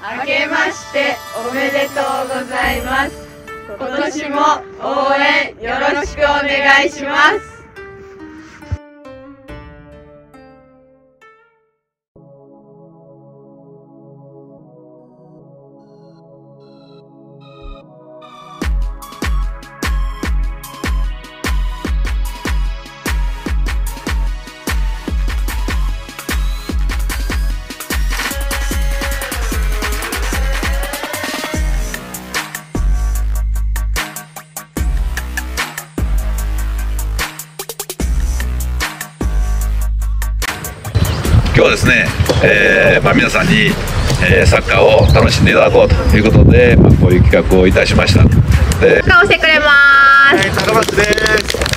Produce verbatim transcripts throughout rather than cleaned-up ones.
明けましておめでとうございます。今年も応援よろしくお願いします。 今日はですね、えーまあ、皆さんに、えー、サッカーを楽しんでいただこうということで、まあ、こういう企画をいたしました。で、 サッカーをしてくれます。 高松です。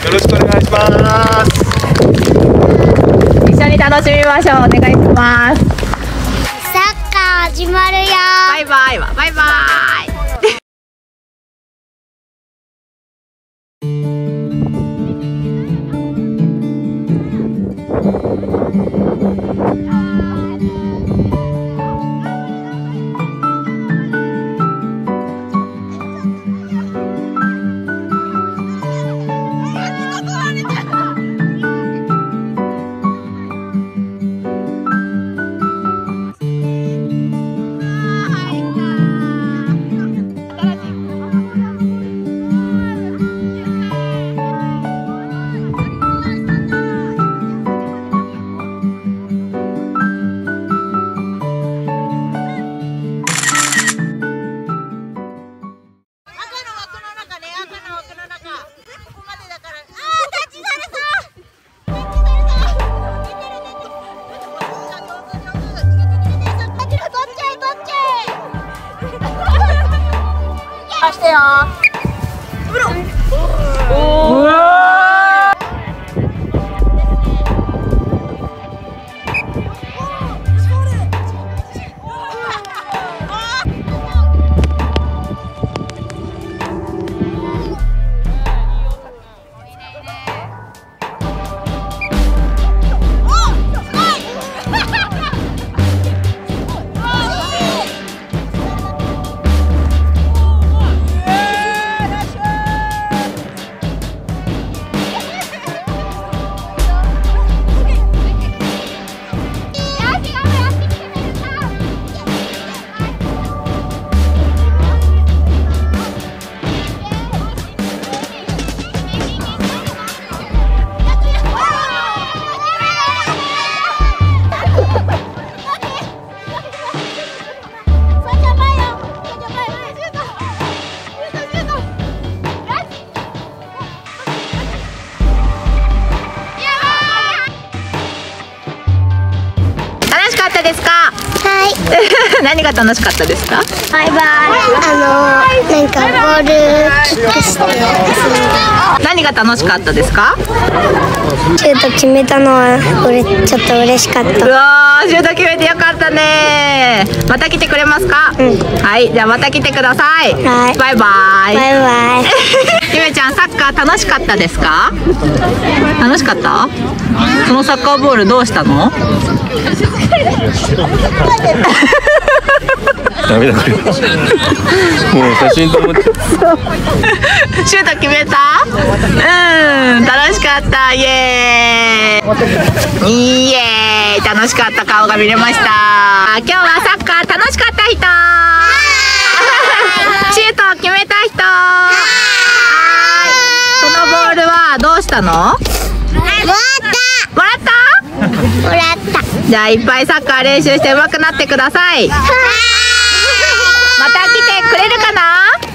よろしくお願いします。 一緒に楽しみましょう。お願いします。 サッカー始まるよ。 バイバイはバイバイ。 してよ。 おー。何が楽しかったですか？ バイバイ。あのなんかボールキックして何が楽しかったですか？ シュート決めたのは俺ちょっと嬉しかった。 うわー、シュート決めてよかったね。また来てくれますか？うん、はい、じゃあまた来てください。 はい、 バイバイ。 バイバイ。 ゆめちゃん、サッカー楽しかったですか？楽しかった？そのサッカーボールどうしたの？ ダメだこれ。もう写真と思っちゃう。 シュート決めた？うん、楽しかった。イエーイ。イエーイ、楽しかった顔が見れました。今日はサッカー楽しかった人。シュートを決めた人。はい。そのボールはどうしたの？もらった。もらった？ もらった。 じゃあいっぱいサッカー練習して上手くなってください。また来てくれるかな？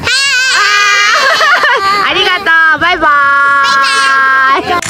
ありがとう。バイバーイ。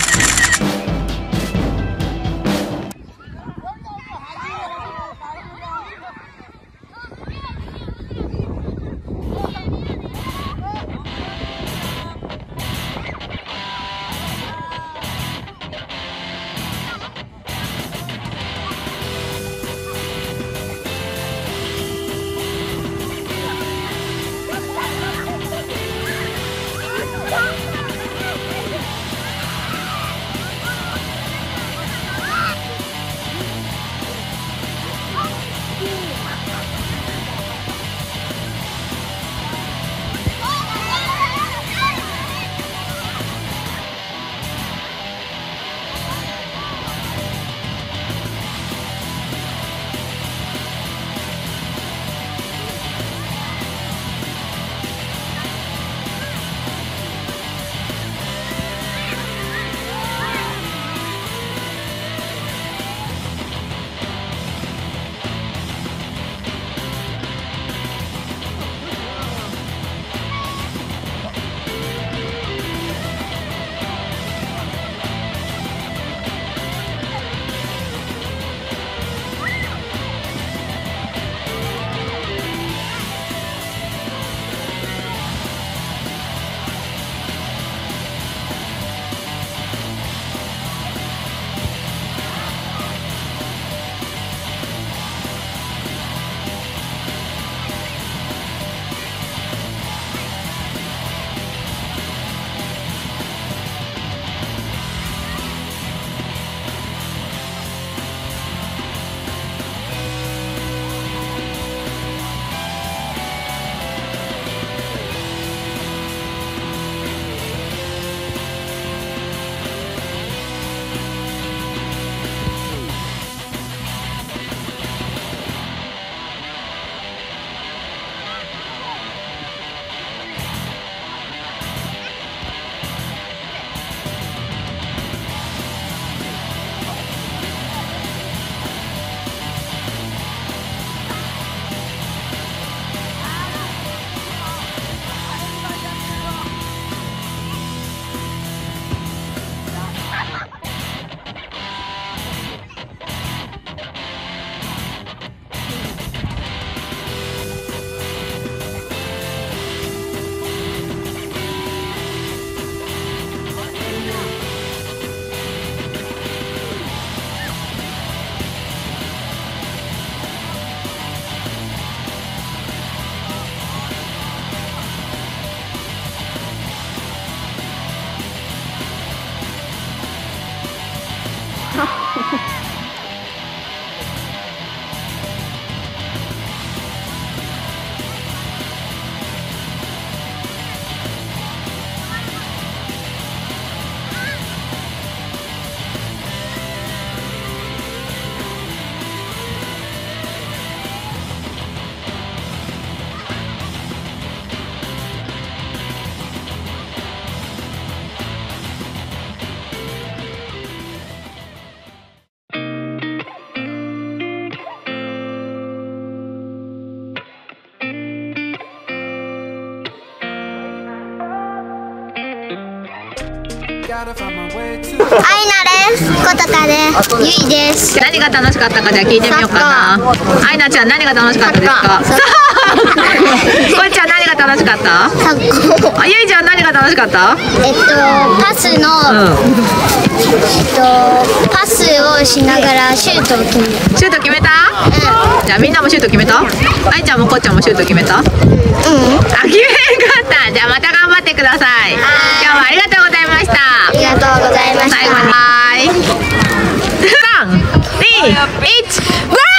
です。ことかです。ゆいです。 何が楽しかったかじゃあ聞いてみようかな。アイナちゃん何が楽しかったですか。こいちゃん何が楽しかった。 サッカー。 あ、ゆいちゃん何が楽しかった。 えっとパスの、うん、えっとパスをしながらシュートを決める。 シュート決めた。うん、じゃあみんなもシュート決めた。あいちゃんもこっちゃんもシュート決めた。うん、あ、決めんかった。じゃあまた頑張ってください。今日はありがとうございました。 ありがとうございました。 最後にはい。さん、に、いち、ブラボー。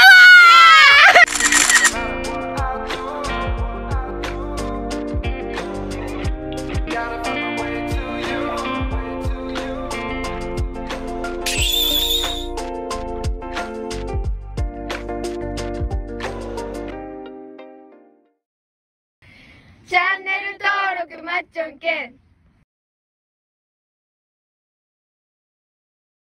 チャンネル登録マッチョンけん